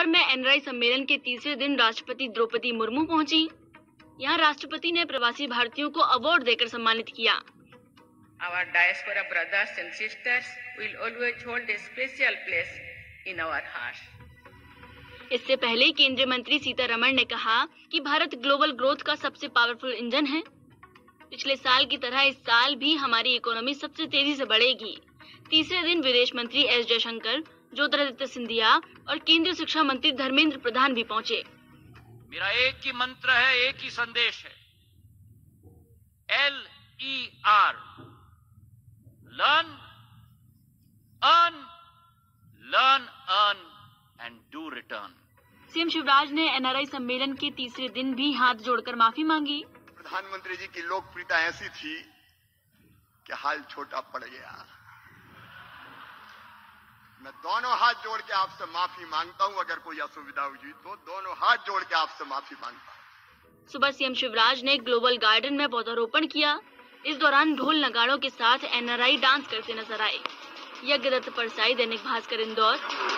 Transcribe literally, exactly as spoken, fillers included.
में एनआरआई सम्मेलन के तीसरे दिन राष्ट्रपति द्रौपदी मुर्मू पहुंची। यहाँ राष्ट्रपति ने प्रवासी भारतीयों को अवार्ड देकर सम्मानित किया। Our diaspora brothers and sisters will always hold a special place in our hearts. इससे पहले केंद्रीय मंत्री सीतारमण ने कहा कि भारत ग्लोबल ग्रोथ का सबसे पावरफुल इंजन है। पिछले साल की तरह इस साल भी हमारी इकोनॉमी सबसे तेजी से बढ़ेगी। तीसरे दिन विदेश मंत्री एस जयशंकर, ज्योतिरादित्य सिंधिया और केंद्रीय शिक्षा मंत्री धर्मेंद्र प्रधान भी पहुंचे। मेरा एक ही मंत्र है, एक ही संदेश है, L E R, learn, earn, learn, earn and do return. CM Shivraj ने एनआरआई सम्मेलन के तीसरे दिन भी हाथ जोड़कर माफी मांगी। प्रधानमंत्री जी की लोकप्रियता ऐसी थी कि हाल छोटा पड़ गया। मैं दोनों हाथ जोड़ के आपसे माफी मांगता हूं, अगर कोई असुविधा हुई तो दोनों हाथ जोड़ के आपसे माफी मांगता हूं। सुबह सीएम शिवराज ने ग्लोबल गार्डन में पौधारोपण किया। इस दौरान ढोल नगाड़ों के साथ एनआरआई डांस करते नजर आए। यज्ञदत्त परसाई, दैनिक भास्कर, इंदौर।